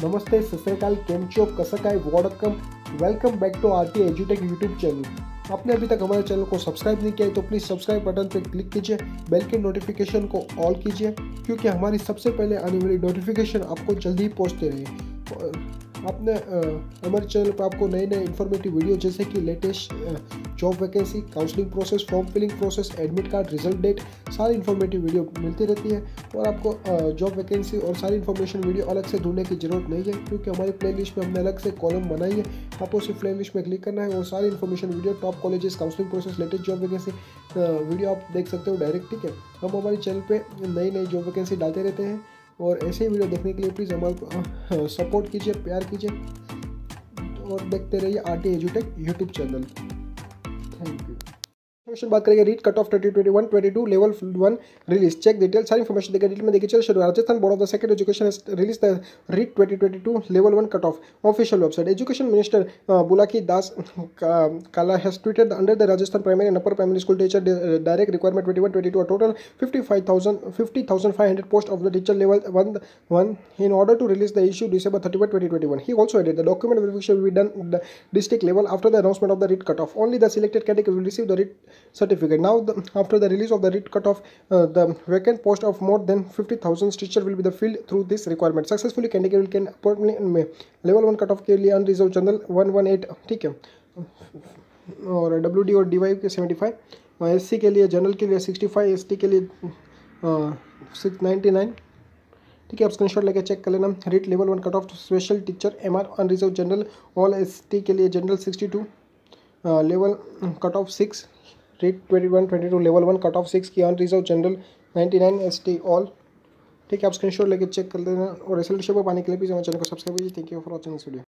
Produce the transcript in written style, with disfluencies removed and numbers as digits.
नमस्ते, सत श्री अकाल, केम छो, कसं काय, वॉडकम, वेलकम बैक टू आरटी एजुटेक यूट्यूब चैनल। आपने अभी तक हमारे चैनल को सब्सक्राइब नहीं किया है तो प्लीज़ सब्सक्राइब बटन पर क्लिक कीजिए, बेल के नोटिफिकेशन को ऑल कीजिए क्योंकि हमारी सबसे पहले आने वाली नोटिफिकेशन आपको जल्दी ही पहुँचते रहे। आपने हमारे चैनल पर आपको नए नए इन्फॉर्मेटिव वीडियो जैसे कि latest job vacancy, counselling process, form filling process, admit card, result date, सारी इन्फॉर्मेटिव वीडियो मिलती रहती है। और आपको जॉब वैकेंसी और सारी इन्फॉर्मेशन वीडियो अलग से ढूंढने की ज़रूरत नहीं है क्योंकि हमारी प्लेलिस्ट में हमने अलग से कॉलम बनाई है। आपको सिर्फ प्लेलिस्ट में क्लिक करना है और सारी information video, top colleges, counselling process, latest job vacancy video आप देख सकते हो डायरेक्ट। ठीक है, हम हमारे चैनल पर नई नई जॉब वैकेंसी डालते रहते हैं और ऐसे ही वीडियो देखने के लिए प्लीज़ हमारे सपोर्ट कीजिए, प्यार कीजिए और देखते रहिए आरटी एजुटेक YouTube channel. Thank you. Information बात करेंगे REET cut off 2021-22 level 1 release, check detail, सारी इन्फॉर्मेशन देखिए डिटेल में देखिए। चलो शुरू। Rajasthan board of the second education release the REET 2022 level 1 cut off official website. Education minister Bulaki Das Kalla has tweeted under the Rajasthan primary and upper primary school teacher direct requirement 21-22 a total 50,500 post of the teacher level 1 in order to release the issue December 31, 2021. He also added the document verification will be done at the district level after the announcement of the REIT cutoff. Only the selected category will receive the REIT certificate. Now, after the release of the REIT cutoff, the vacant post of more than 50,000 teacher will be the filled through this requirement. Successfully candidate can appointment में level 1 cutoff के लिए unreserved general 118, ठीक है, और WD और DY के 75, SC के लिए जनरल के लिए 65, ST के लिए 699। ठीक है, आप स्क्रीनशॉट लेके चेक कर लेना। REET level 1 cut off special teacher MR unreserved general all ST के लिए general 62, level cut off 6, REET 21-22 level 1 cut off 6 की अनरिजर्व जनरल 99, ST ऑल। ठीक है, आप स्क्रीनशॉट लेके चेक कर लेना और रिजल्ट पर पाने के लिए प्लीज़ हमारे चैनल को सब्सक्राइब कीजिए। Thank you for watching this video.